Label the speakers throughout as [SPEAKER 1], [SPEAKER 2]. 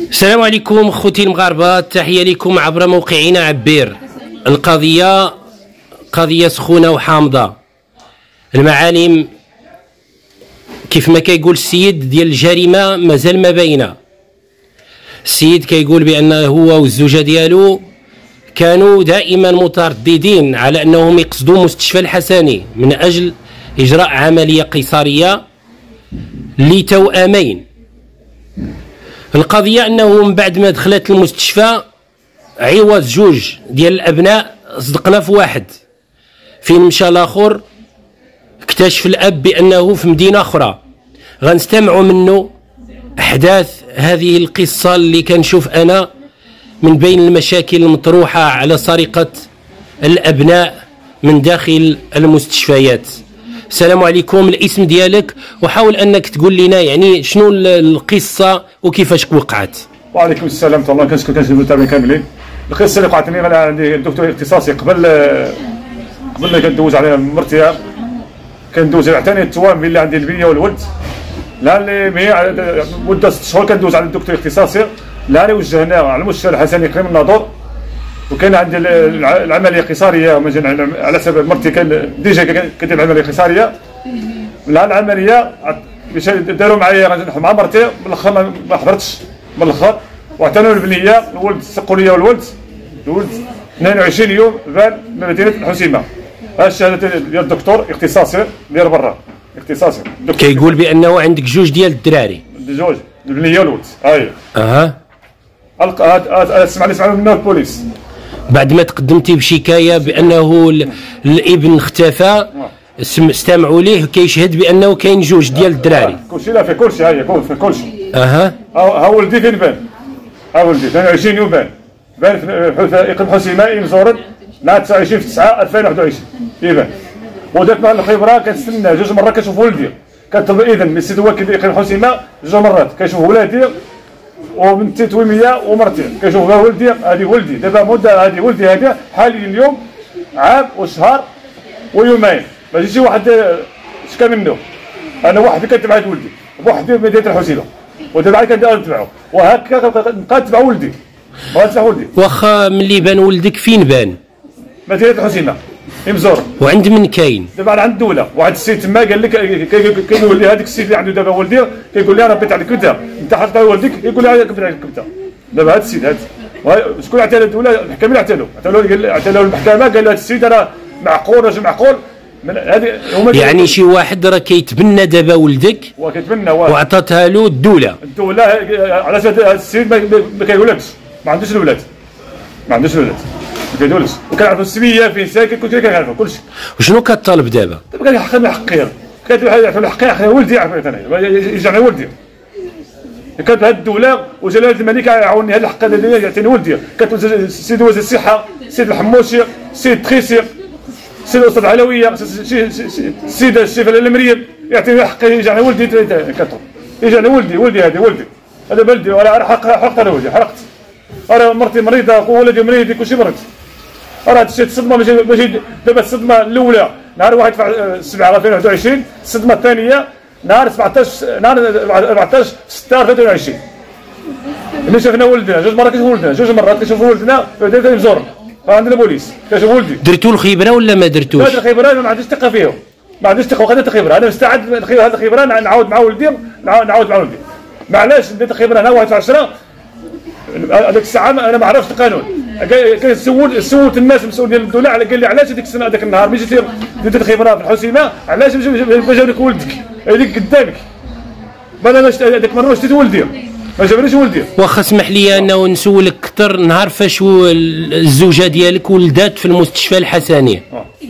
[SPEAKER 1] السلام عليكم خوتي المغاربه، تحيه لكم عبر موقعنا عبير. القضيه قضيه سخونه وحامضه. المعالم كيف ما كيقول السيد ديال الجريمه مازال ما باينه. السيد كيقول بان هو والزوجه ديالو كانوا دائما مترددين على انهم يقصدوا مستشفى الحسني من اجل اجراء عمليه قيصريه لتوأمين. القضيه انه من بعد ما دخلت المستشفى عوض جوج ديال الابناء صدقنا في واحد، فين مشى الاخر اكتشف الاب بانه في مدينه اخرى. غنستمعوا منه احداث هذه القصه اللي كنشوف انا من بين المشاكل المطروحه على سرقه الابناء من داخل المستشفيات. السلام عليكم، الاسم ديالك وحاول انك تقول لنا يعني شنو القصه وكيفاش وقعت.
[SPEAKER 2] وعليكم السلام ورحمه الله. كنشكر المتابعين كاملين. القصه اللي وقعت لي انا عندي دكتور اختصاصي قبل ما كندوز على مرتي، كندوز عتاني التوام اللي عندي البنيه والولد. لا اللي مده 6 شهور كندوز على الدكتور الاختصاصي، لا اللي وجهنا على المستشفى الحسني قريب من الناظور، وكان عندي العمليه قيصريه على سبب مرتي كان ديجا كدير العمليه قيصريه. لا العمليه باش داروا معايا مع مرتي، من الاخر ما حضرتش من الاخر، واعتنوا البنيه الولد سقوا لي الولد 22 يوم فان مدينه الحسيمه. هذه الشهاده ديال الدكتور اختصاصي ديال برا اختصاصي.
[SPEAKER 1] كيقول بانه عندك جوج ديال الدراري،
[SPEAKER 2] جوج البنيه والولد. هاي سمعنا منه البوليس
[SPEAKER 1] بعد ما تقدمتي بشكايه بانه الابن اختفى. استمعوا ليه كيشهد بانه كاين جوج ديال الدراري.
[SPEAKER 2] كلشي لا في كلشي، هاي في كلشي.
[SPEAKER 1] ها
[SPEAKER 2] ولدي فين بان؟ ها ولدي 22 يوم بان في اقليم حسيمه مزورد نهار 29 في 9 2021 يبان. ودات مع الخبره كنستنى جوج مرات كنشوف ولدي، كنطلب اذن من السيد وكيل اقليم حسيمه جوج مرات كنشوف ولادي وبنتي تويميه ومرتي كنشوف ولدي. هذه ولدي دابا مده، هذه ولدي هذا حاليا اليوم عام وشهر ويومين. ما جيتش واحد شكا منه، انا واحد كنتبع هذا ولدي بوحدي في مدينه الحسيمه، ودابا عاد كنتبعو وهكا نبقى نتبع ولدي.
[SPEAKER 1] واخا ملي بان ولدك فين بان؟
[SPEAKER 2] مدينه الحسيمه مزور.
[SPEAKER 1] وعند من كاين؟
[SPEAKER 2] دابا عند الدوله، واحد السيد تما قال لك كيقول لي هذاك السيد اللي عنده دابا ولدي كيقول لي انا بيت عليك انت حط ولدك، يقول لي بيت عليك انت. دابا هذا السيد هذا شكون عتالو؟ الدوله الحكام اللي عتالو المحكمه قال له هذا السيد راه معقول راجل معقول.
[SPEAKER 1] يعني شي واحد راه كيتبنى دابا ولدك
[SPEAKER 2] وكيتبنى
[SPEAKER 1] وعطاتها له الدوله
[SPEAKER 2] على اساس هذا السيد ما كيقولكش ما عندوش الولاد، ما كيدولش، وكنعرفوا السميه فين ساكن كلشي كنعرفوا كلشي.
[SPEAKER 1] وشنو كطالب دابا؟
[SPEAKER 2] دابا كنحقق من حقي، كتعرف الحقي ولدي يعرف انا يرجعني ولدي. كانت هذه الدوله وجلاله الملك عاوني هذا الحق هذا يعطيني ولدي. كانت السيد وزير الصحه، السيد الحموشي، السيد تخيسي، السيد الاستاذ علويه، السيده الشيفه المريم يعطيني حقي يرجعني ولدي. كتب يرجعني ولدي هذا بلدي. وانا حرقت انا ولدي، حرقت. انا مرتي مريضه وولدي مريض كلشي مريض. راه هادشي الصدمه ماشي دابا. الصدمه الاولى نهار 1 7 2021، الصدمه الثانيه نهار 14 6 2022 ملي شفنا ولدنا جوج مرات كنشوف ولدنا في مدينه مزور عندنا البوليس كنشوف ولدي.
[SPEAKER 1] درتو الخبره ولا ما درتوش؟
[SPEAKER 2] هاد الخبره ما عنديش ثقه فيهم، ما عنديش ثقه. وخدت الخبره انا مستعد هاد الخبره نعاود مع ولدي، معلاش ندير الخبره هنا 1 في 10 هذيك الساعه انا ما عرفتش القانون. سولت الناس المسؤول ديال الدوله على قال لي علاش هذيك السنه هذاك النهار ملي جيتي درت الخبره في الحسيمه علاش ما جاو لك ولدك هذيك قدامك؟ انا هذيك المره شتيت ولدي ما جابنيش ولدي.
[SPEAKER 1] واخا اسمح لي انه نسولك اكثر، نهار فاش الزوجه ديالك ولدات في المستشفى الحسني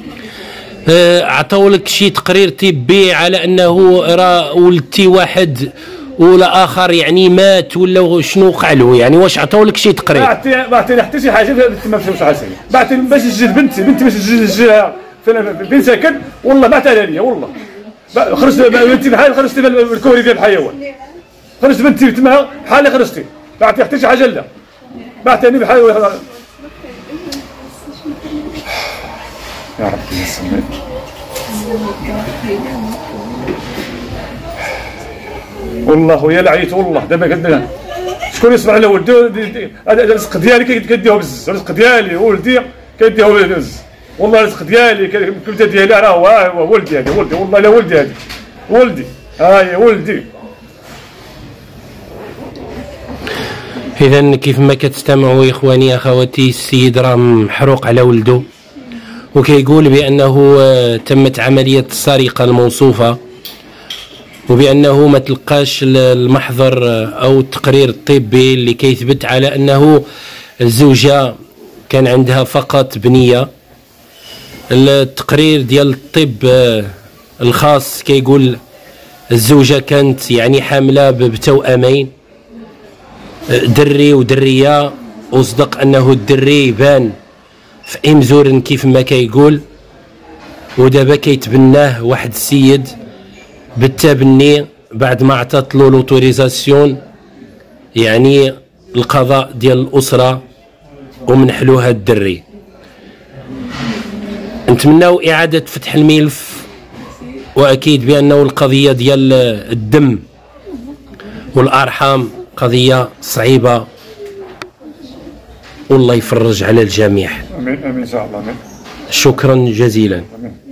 [SPEAKER 1] عطاو لك شي تقرير طبي على انه راه ولدتي واحد ولا اخر يعني مات ولا شنو وقع له؟ يعني واش عطاو لك شي تقرير؟
[SPEAKER 2] ما عطيني حتى شي حاجه تما في الحسني. بعثني باش نسجل بنتي باش نسجلها فين ساكن. والله بعثها لي والله. خرجت بنتي بحال خرجت بالكوري ديال الحيوان، خرجت بنتي تما بحال خرجتي. ما عطيتي حتى شي حاجه لا، بعثني بحال يا ربي يسمي. والله يا لعيت والله. دابا قد شكون يصبر على ولده هذا الرزق ديالي كديوه بزز، الرزق ديالي ولدي كديوه بزز، والله الرزق ديالي الكبده ديالي راه هو ولدي، هذا ولدي والله لا ولدي، هذا ولدي هاي ولدي.
[SPEAKER 1] إذا كيف ما كتستمعوا إخواني أخواتي، السيد راه محروق على ولده، وكيقول بأنه تمت عملية السرقة الموصوفة، وبأنه ما تلقاش المحضر أو التقرير الطبي اللي كيثبت على أنه الزوجة كان عندها فقط بنية. التقرير ديال الطب الخاص كيقول الزوجة كانت يعني حاملة بتوأمين، دري ودرية، وصدق أنه الدري يبان في إمزورن كيف ما كيقول، ودابا كيتبناه واحد السيد بالتبني بعد ما عطات له لوتوريزاسيون، يعني القضاء ديال الأسرة، ومنحلوها الدري. نتمناو إعادة فتح الملف، وأكيد بأنه القضية ديال الدم والأرحام قضية صعيبة، والله يفرج على الجميع.
[SPEAKER 2] امين امين ان شاء الله. امين.
[SPEAKER 1] شكرا جزيلا.
[SPEAKER 2] امين.